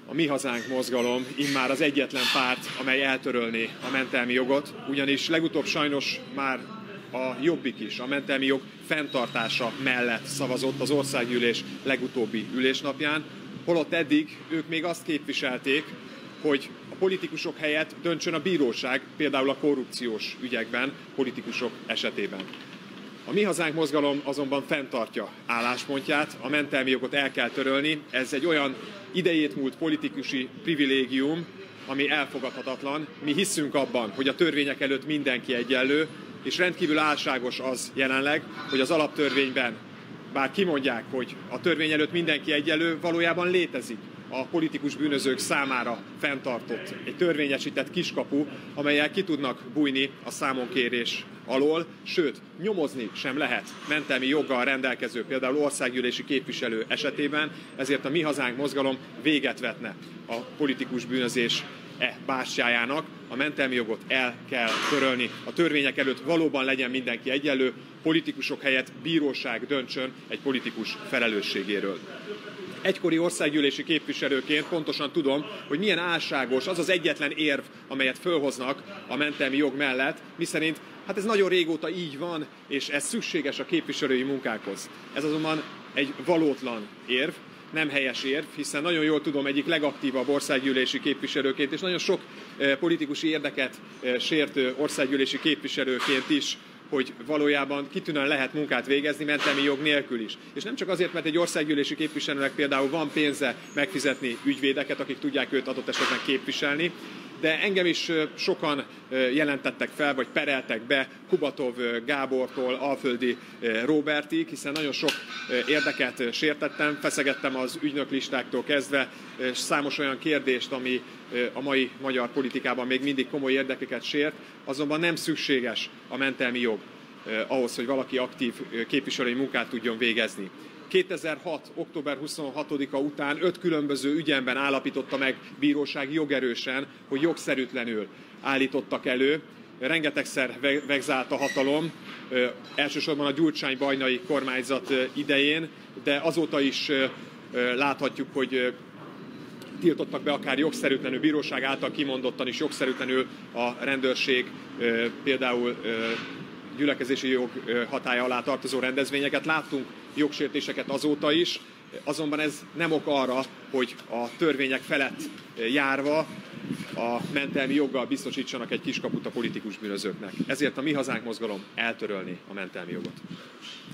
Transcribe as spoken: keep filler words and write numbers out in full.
A Mi Hazánk mozgalom immár az egyetlen párt, amely eltörölné a mentelmi jogot, ugyanis legutóbb sajnos már a Jobbik is a mentelmi jog fenntartása mellett szavazott az országgyűlés legutóbbi ülésnapján, holott eddig ők még azt képviselték, hogy a politikusok helyett döntsön a bíróság, például a korrupciós ügyekben, politikusok esetében. A Mi Hazánk mozgalom azonban fenntartja álláspontját, a mentelmi jogot el kell törölni, ez egy olyan idejét múlt politikusi privilégium, ami elfogadhatatlan. Mi hiszünk abban, hogy a törvények előtt mindenki egyenlő, és rendkívül álságos az jelenleg, hogy az alaptörvényben, bár kimondják, hogy a törvény előtt mindenki egyenlő, valójában létezik a politikus bűnözők számára fenntartott egy törvényesített kiskapu, amellyel ki tudnak bújni a számonkérés alól, sőt, nyomozni sem lehet mentelmi joggal rendelkező, például országgyűlési képviselő esetében, ezért a Mi Hazánk mozgalom véget vetne a politikus bűnözés e bástyájának. A mentelmi jogot el kell törölni. A törvények előtt valóban legyen mindenki egyenlő, politikusok helyett bíróság döntsön egy politikus felelősségéről. Egykori országgyűlési képviselőként pontosan tudom, hogy milyen álságos az az egyetlen érv, amelyet fölhoznak a mentelmi jog mellett, miszerint hát ez nagyon régóta így van, és ez szükséges a képviselői munkákhoz. Ez azonban egy valótlan érv, nem helyes érv, hiszen nagyon jól tudom egyik legaktívabb országgyűlési képviselőként, és nagyon sok politikusi érdeket sértő országgyűlési képviselőként is, hogy valójában kitűnően lehet munkát végezni mentelmi jog nélkül is. És nem csak azért, mert egy országgyűlési képviselőnek például van pénze megfizetni ügyvédeket, akik tudják őt adott esetben képviselni, de engem is sokan jelentettek fel, vagy pereltek be Kubatov Gábortól Alföldi Róbertig, hiszen nagyon sok érdeket sértettem, feszegettem az ügynöklistáktól kezdve számos olyan kérdést, ami a mai magyar politikában még mindig komoly érdekeket sért, azonban nem szükséges a mentelmi jog ahhoz, hogy valaki aktív képviselői munkát tudjon végezni. kétezer-hat. október huszonhatodika után öt különböző ügyemben állapította meg bíróság jogerősen, hogy jogszerűtlenül állítottak elő. Rengetegszer vegzált a hatalom, elsősorban a Gyurcsány-Bajnai kormányzat idején, de azóta is láthatjuk, hogy tiltottak be akár jogszerűtlenül, bíróság által kimondottan is jogszerűtlenül a rendőrség, például gyülekezési jog hatálya alá tartozó rendezvényeket. Láttunk jogsértéseket azóta is, azonban ez nem ok arra, hogy a törvények felett járva a mentelmi joggal biztosítsanak egy kiskaput a politikus bűnözőknek. Ezért a Mi Hazánk mozgalom eltörölni a mentelmi jogot.